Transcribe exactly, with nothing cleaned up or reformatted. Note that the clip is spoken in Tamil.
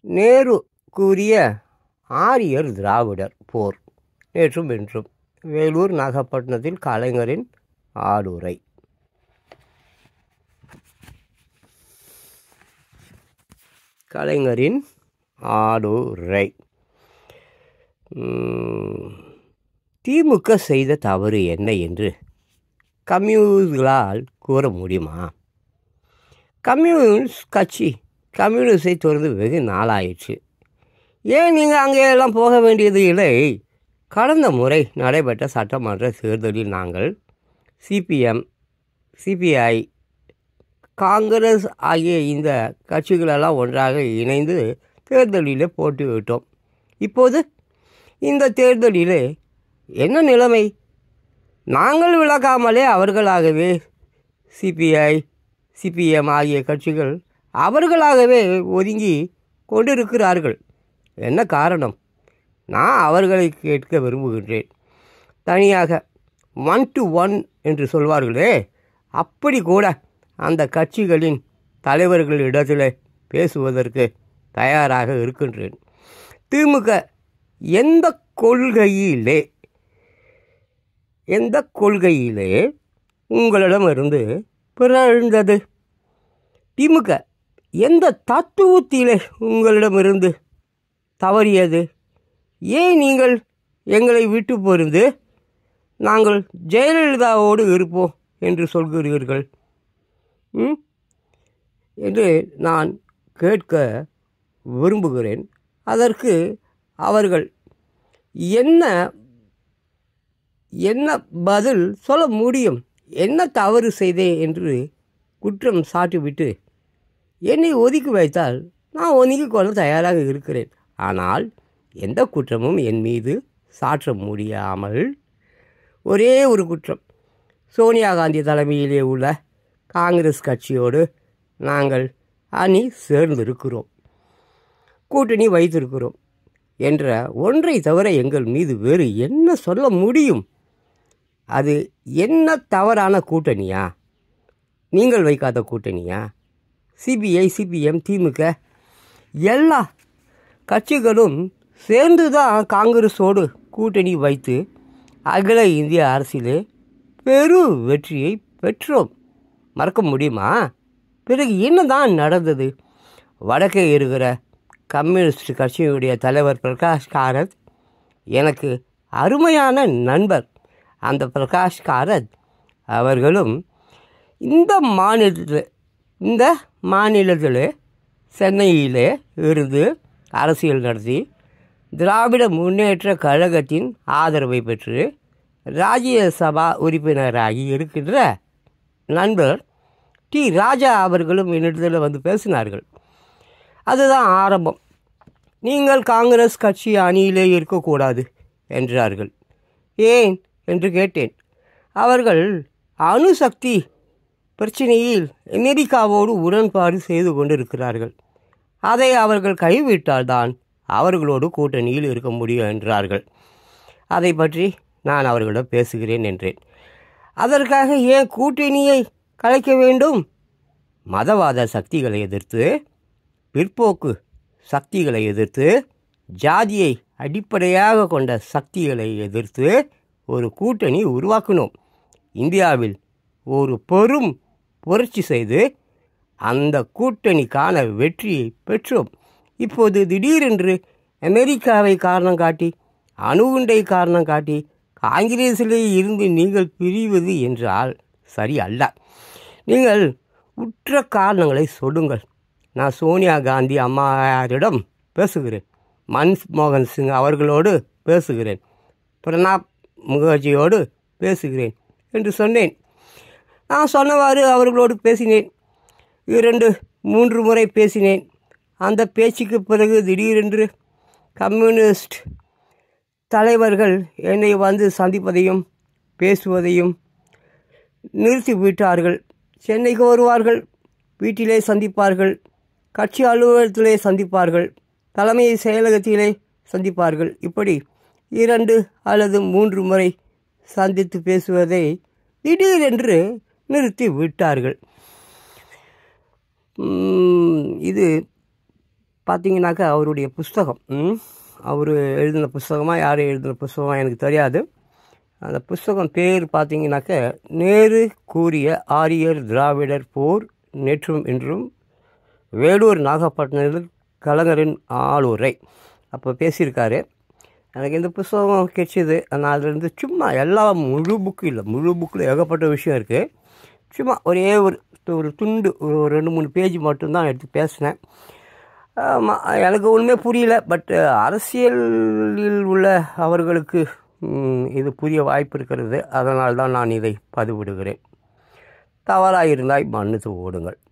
நேரு கூறிய ஆரியர் திராவிடர் போர் நேற்றும் இன்றும். வேலூர் நாகப்பட்டினத்தில் கலைஞரின் ஆளுரை. கலைஞரின் ஆளுரை. திமுக செய்த தவறு என்ன என்று கம்யூனிஸ்டுகளால் கூற முடியுமா? கம்யூனிஸ்ட் கட்சி கம்யூனிஸ்டை தொடர்ந்து வெகு நாளாயிற்று. ஏன் நீங்கள் அங்கே எல்லாம் போக வேண்டியது இல்லை? கடந்த முறை நடைபெற்ற சட்டமன்ற தேர்தலில் நாங்கள் சிபிஎம், சிபிஐ, காங்கிரஸ் ஆகிய இந்த கட்சிகளெல்லாம் ஒன்றாக இணைந்து தேர்தலிலே போட்டியிட்டோம். இப்போது இந்த தேர்தலிலே என்ன நிலைமை? நாங்கள் விளக்காமலே அவர்களாகவே சிபிஐ, சிபிஎம் ஆகிய கட்சிகள் அவர்களாகவே ஒதுங்கி கொண்டிருக்கிறார்கள். என்ன காரணம்? நான் அவர்களை கேட்க விரும்புகின்றேன். தனியாக ஒன் டு ஒன் என்று சொல்வார்களே, அப்படி கூட அந்த கட்சிகளின் தலைவர்களிடத்தில் பேசுவதற்கு தயாராக இருக்கின்றேன். திமுக எந்த கொள்கையிலே எந்த கொள்கையிலே உங்களிடமிருந்து பிறழ்ந்தது? திமுக எந்த தத்துவத்திலே உங்களிடமிருந்து தவறியது? ஏன் நீங்கள் எங்களை விட்டு பொருந்து நாங்கள் ஜெயலலிதாவோடு இருப்போம் என்று சொல்கிறீர்கள் ம் என்று நான் கேட்க விரும்புகிறேன். அதற்கு அவர்கள் என்ன என்ன பதில் சொல்ல முடியும்? என்ன தவறு செய்தேன் என்று குற்றம் சாட்டிவிட்டு என்னை ஒதுக்கி வைத்தால் நான் ஒதுக்கி கொள்ள தயாராக இருக்கிறேன். ஆனால் எந்த குற்றமும் என் மீது சாற்ற முடியாமல் ஒரே ஒரு குற்றம், சோனியா காந்தி தலைமையிலே உள்ள காங்கிரஸ் கட்சியோடு நாங்கள் அணி சேர்ந்திருக்கிறோம், கூட்டணி வைத்திருக்கிறோம் என்ற ஒன்றை தவிர எங்கள் மீது வேறு என்ன சொல்ல முடியும்? அது என்ன தவறான கூட்டணியா? நீங்கள் வைக்காத கூட்டணியா? சிபிஐ, சிபிஎம், திமுக எல்லா கட்சிகளும் சேர்ந்து தான் காங்கிரஸோடு கூட்டணி வைத்து அகில இந்திய அரசியலே பெரும் வெற்றியை பெற்றோம். மறக்க முடியுமா? பிறகு என்ன தான் நடந்தது? வடக்கே இருக்கிற கம்யூனிஸ்ட் கட்சியுடைய தலைவர் பிரகாஷ் காரத் எனக்கு அருமையான நண்பர். அந்த பிரகாஷ் காரத் அவர்களும் இந்த மாநிலத்தில் இந்த மாநிலத்தில் சென்னையிலே இருந்து அரசியல் நடத்தி திராவிட முன்னேற்ற கழகத்தின் ஆதரவை பெற்று ராஜ்யசபா உறுப்பினராகி இருக்கின்ற நண்பர் டி ராஜா அவர்களும் என்னிடத்தில் வந்து பேசினார்கள். அதுதான் ஆரம்பம். நீங்கள் காங்கிரஸ் கட்சி அணியிலே இருக்கக்கூடாது என்றார்கள். ஏன் என்று கேட்டேன். அவர்கள் அணுசக்தி பிரச்சனையில் அமெரிக்காவோடு உடன்பாடு செய்து கொண்டிருக்கிறார்கள். அதை அவர்கள் கைவிட்டால்தான் அவர்களோடு கூட்டணியில் இருக்க முடியும் என்றார்கள். அதை பற்றி நான் அவர்களிடம் பேசுகிறேன் என்றேன். அதற்காக ஏன் கூட்டணியை கலைக்க வேண்டும்? மதவாத சக்திகளை எதிர்த்து, பிற்போக்கு சக்திகளை எதிர்த்து, ஜாதியை அடிப்படையாக கொண்ட சக்திகளை எதிர்த்து ஒரு கூட்டணி உருவாக்கணும். இந்தியாவில் ஒரு பெரும் புரட்சி செய்து அந்த கூட்டணிக்கான வெற்றியை பெற்றோம். இப்போது திடீரென்று அமெரிக்காவை காரணம் காட்டி, அணுகுண்டை காரணம் காட்டி காங்கிரஸிலே இருந்து நீங்கள் பிரிவது என்றால் சரி அல்ல. நீங்கள் உற்ற காரணங்களை சொல்லுங்கள். நான் சோனியா காந்தி அம்மாரிடம் பேசுகிறேன், மன்மோகன் சிங் அவர்களோடு பேசுகிறேன், பிரணாப் முகர்ஜியோடு பேசுகிறேன் என்று சொன்னேன். நான் சொன்னவாறு அவர்களோடு பேசினேன். இரண்டு மூன்று முறை பேசினேன். அந்த பேச்சுக்கு பிறகு திடீரென்று கம்யூனிஸ்ட் தலைவர்கள் என்னை வந்து சந்திப்பதையும் பேசுவதையும் நிறுத்திவிட்டார்கள். சென்னைக்கு வருவார்கள், வீட்டிலே சந்திப்பார்கள், கட்சி அலுவலகத்திலே சந்திப்பார்கள், தலைமை செயலகத்திலே சந்திப்பார்கள். இப்படி இரண்டு அல்லது மூன்று முறை சந்தித்து பேசுவதை திடீரென்று நிறுத்தி விட்டார்கள். இது பார்த்தீங்கன்னாக்கா அவருடைய புஸ்தகம், அவர் எழுதின புஸ்தகமாக யார் எழுதின புஸ்தகமாக எனக்கு தெரியாது. அந்த புஸ்தகம் பேர் பார்த்தீங்கன்னாக்க நேரு கூறிய ஆரியர் திராவிடர் போர் நேற்றும் இன்றும் வேலூர் நாகப்பட்டினத்தில் கலைஞரின் ஆளுரை. அப்போ பேசியிருக்காரு. எனக்கு இந்த புஸ்தகம் கிடைச்சிது. நான் அதிலிருந்து சும்மா எல்லா முழு புக்கு இல்லை, முழு புக்கில் ஏகப்பட்ட விஷயம் இருக்குது. சும்மா ஒரே ஒரு ஒரு துண்டு ஒரு ரெண்டு மூணு பேஜ் மட்டும்தான் எடுத்து பேசினேன். எனக்கு ஒன்றுமே புரியல. பட் அரசியலில் உள்ள அவர்களுக்கு இது புரிய வாய்ப்பு இருக்கிறது. அதனால் தான் நான் இதை பதிவிடுகிறேன். தவறாக இருந்தால் மன்னித்து ஓடுங்கள்.